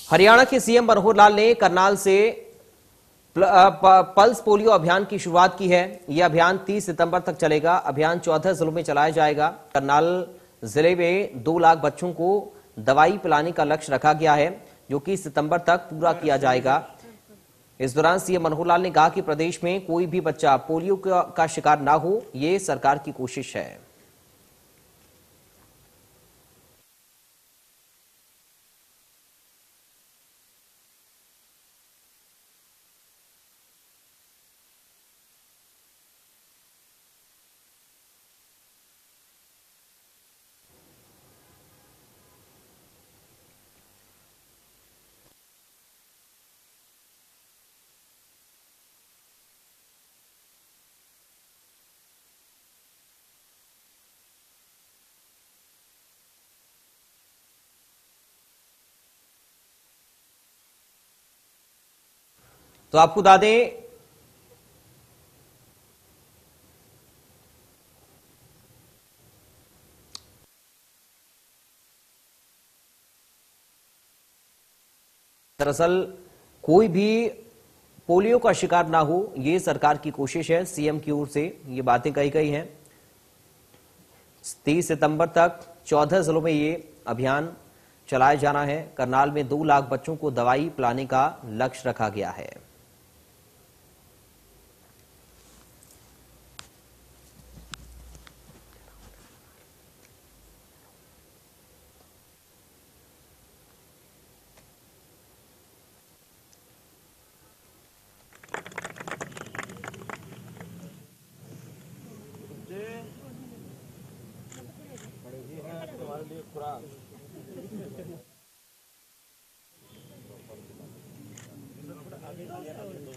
हरियाणा के सीएम मनोहर लाल ने करनाल से पल्स पोलियो अभियान की शुरुआत की है। यह अभियान 30 सितंबर तक चलेगा। अभियान 14 जिलों में चलाया जाएगा। करनाल जिले में 2 लाख बच्चों को दवाई पिलाने का लक्ष्य रखा गया है, जो कि सितंबर तक पूरा किया जाएगा। इस दौरान सीएम मनोहर लाल ने कहा कि प्रदेश में कोई भी बच्चा पोलियो का शिकार ना हो, ये सरकार की कोशिश है। तो आपको बता दें, दरअसल कोई भी पोलियो का शिकार ना हो, ये सरकार की कोशिश है। सीएम की ओर से ये बातें कही गई हैं। 30 सितंबर तक 14 जिलों में ये अभियान चलाया जाना है। करनाल में 2 लाख बच्चों को दवाई पिलाने का लक्ष्य रखा गया है। तुम्हारे लिए खुराक आगे